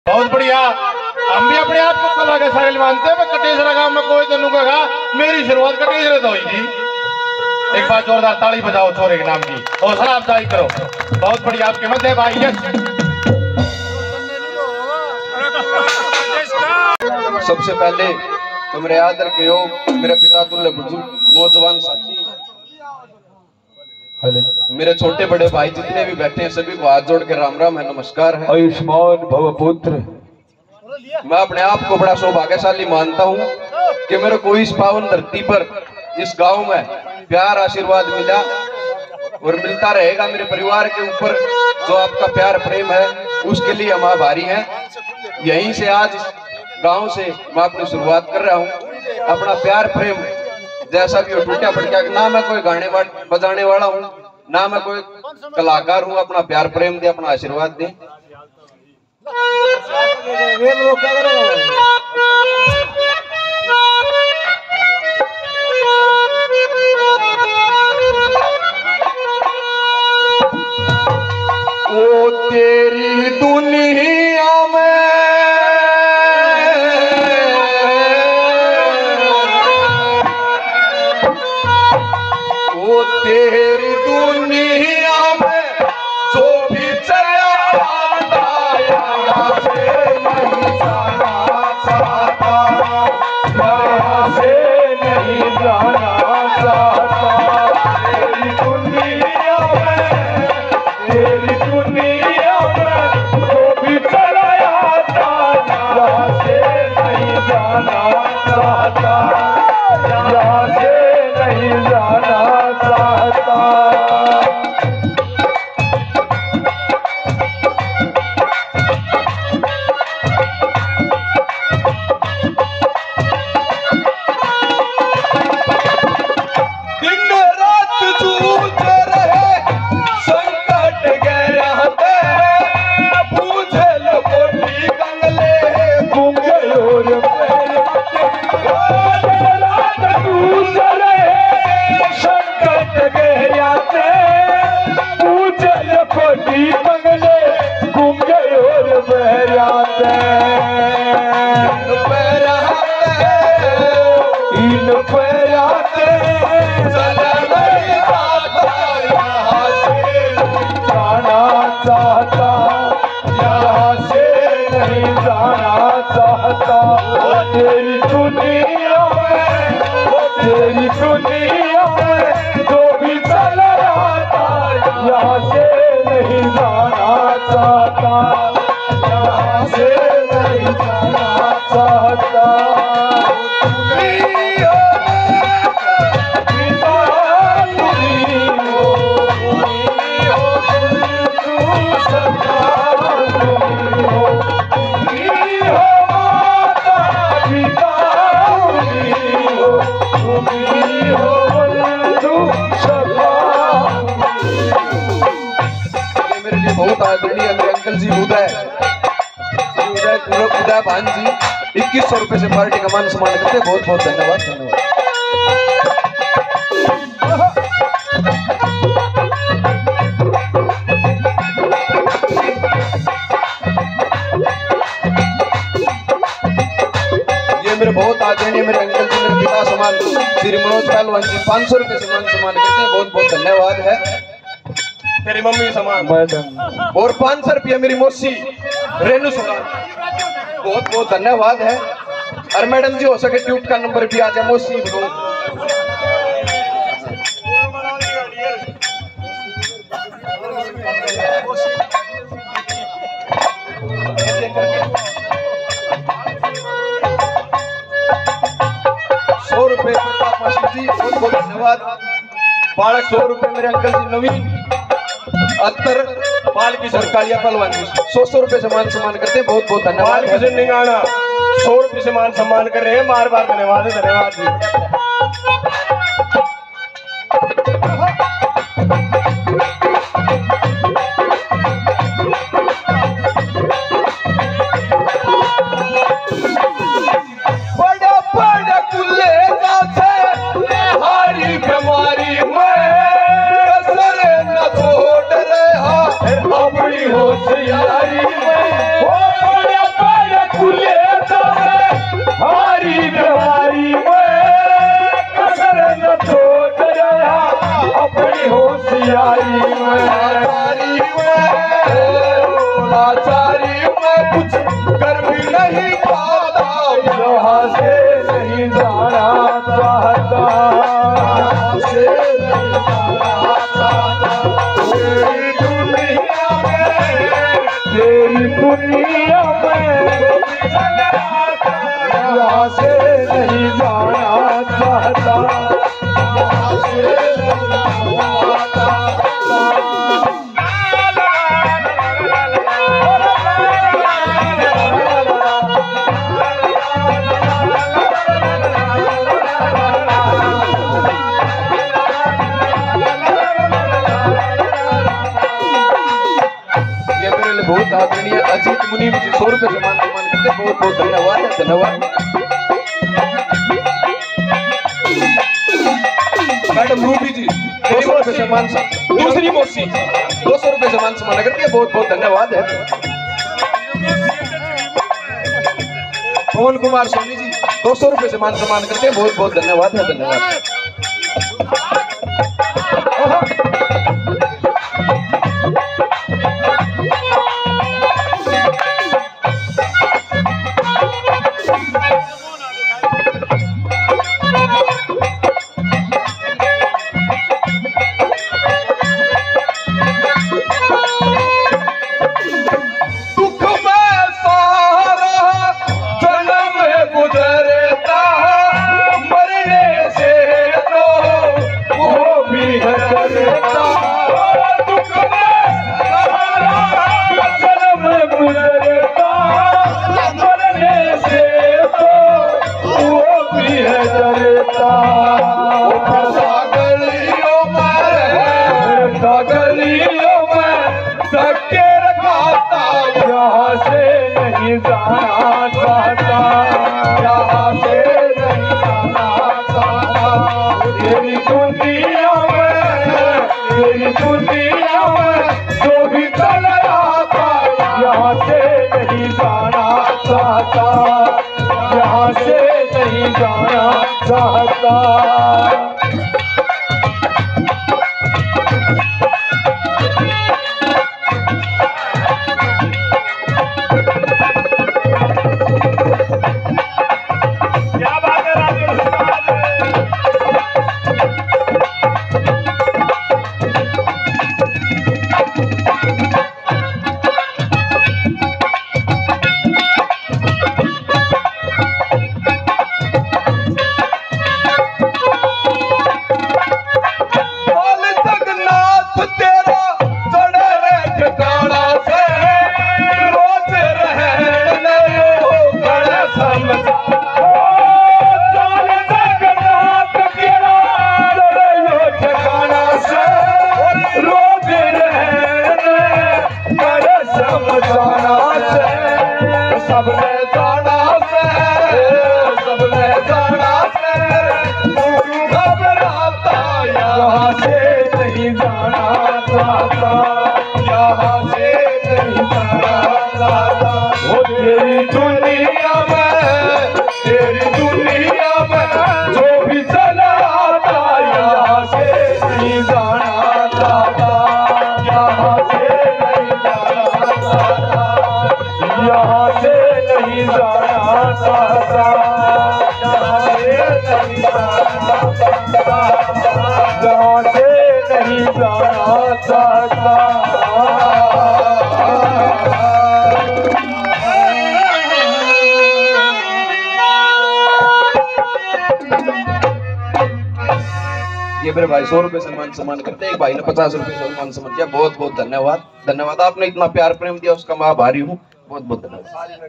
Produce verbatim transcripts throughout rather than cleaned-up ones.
बहुत बढ़िया। हम भी अपने आप को कला के साहिल मानते हैं। मैं कटेसरा गांव में कोई तेनू कहा मेरी शुरुआत कटेसरे तो हुई थी। एक बार जोरदार ताली बजाओ छोरे के नाम की, हौसला अफजाई करो। बहुत बढ़िया आपके मत है भाई। यस सबसे पहले तो मेरे आदर के योग मेरे पिता तुल्य बुजुर्ग नौजवान साथी, मेरे छोटे बड़े भाई जितने भी बैठे हैं सभी को हाथ जोड़ के राम राम है, नमस्कार है। आयुष्मान भव पुत्र। मैं अपने आप को बड़ा सौभाग्यशाली मानता हूँ कि मेरे को इस पावन धरती पर इस गांव में प्यार आशीर्वाद मिला और मिलता रहेगा। मेरे परिवार के ऊपर जो आपका प्यार प्रेम है उसके लिए हम आभारी हैं। यहीं से आज गांव से मैं अपनी शुरुआत कर रहा हूँ। अपना प्यार प्रेम जैसा भी हो टूटा फटका, ना मैं कोई गाने बजाने वाला हूँ ना मैं कोई कलाकार हूँ। अपना प्यार प्रेम दे, अपना आशीर्वाद दे। ओ तेरी दुनिया में ओ तेरी दुनिया में जो भी चला से नहीं जाना चाहता, यहाँ से नहीं जाना चाहता। तेरी दुनिया में तेरी दुनिया में जो भी चला यहाँ से नहीं जाना चाहता, यहाँ से नहीं जाना चाहता। तेरी दुनिया में तेरी दुनिया में जो भी चला आता यहाँ से नहीं जाना चाहता, यहाँ से नहीं जाना चाहता। बहुत आदरणीय मेरे अंकल जी उदय उदय उदय भान जी इक्कीस सौ रुपए से पार्टी का मान सम्मान करते हैं। बहुत बहुत धन्यवाद धन्यवाद। ये मेरे बहुत आदरणीय मेरे अंकल जी मेरे पिता समान श्री मनोज पहलवान जी पाँच सौ रुपए से मान सम्मान करते हैं। बहुत बहुत धन्यवाद है। तेरी मम्मी समान और पाँच सौ रुपया मेरी मौसी रेनू समान, बहुत बहुत धन्यवाद है। और मैडम जी हो सके ट्यूब का नंबर भी आ जाए मौसी को। सौ रुपए जी बहुत बहुत धन्यवाद। बारह सौ रुपए मेरे अंकल जी नवीन अत्तर पाल की सरकारिया पहलवान जी सौ सौ रुपए से मान सम्मान करते हैं। बहुत बहुत धन्यवाद। पाल की निगाना सौ रुपये से मान सम्मान कर रहे हैं। बार बार धन्यवाद है धन्यवाद जी। बड़ा बड़ा कुल्ले हारी बीमारी में न छोड़ रहा अपनी होशियारी में। यहाँ से नहीं जाना चाहता। बहुत आदरणीय अजीत मुनीम जी सौ रुपए सम्मान सम्मान करते, बहुत बहुत धन्यवाद है, धन्यवाद। मैडम रूबी जी दो सौ रुपए सम्मान, दूसरी मौसी दो सौ रुपए सम्मान सम्मान करते, बहुत बहुत धन्यवाद है। पवन कुमार सोनी जी दो सौ रुपए सम्मान सम्मान करते, बहुत बहुत धन्यवाद है, धन्यवाद। यहाँ से नहीं जाना चाहता, यहाँ से नहीं जाना चाहता। तेरी दुनिया में, तेरी दुनिया में जो भी चल रहा था, यहाँ से नहीं जाना चाहता, यहाँ से नहीं जाना चाहता। सबने जाना से, सबने जाना से, घबराता यहाँ से नहीं जाना चाहता, यहाँ से नहीं जाना चाहता। वो तेरी दुनिया में, तेरी दुनिया में जो भी चला आता, यहाँ से नहीं जाना चाहता, यहाँ से नहीं जाना चाहता, यहाँ से नहीं जाना चाहता, यहाँ से नहीं जाना चाहता, यहाँ से नहीं जाना चाहता। ये मेरे भाई सौ रुपए सम्मान सम्मान करते, एक भाई ने पचास रुपए सम्मान सम्मान किया, बहुत बहुत धन्यवाद, धन्यवाद। आपने इतना प्यार प्रेम दिया, उसका मैं आभारी हूँ, बहुत बहुत धन्यवाद।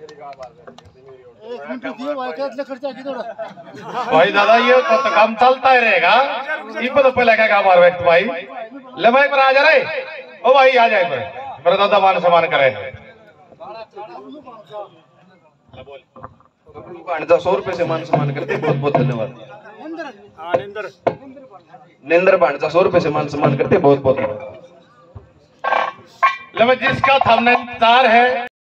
भाई दादा ये तो, तो काम चलता ही रहेगा, ये तो पहले क्या काम व्यक्त भाई ले भाई पर आ जा रहे ओ भाई आ जाए पर मेरा दादा मान सम्मान करे। सौ रुपए से मान सम्मान करते, बहुत बहुत धन्यवाद। नेंद्र भांजा सौ रुपए से मान सम्मान करते, बहुत बहुत धन्यवाद। जिसका थंबनेल तार है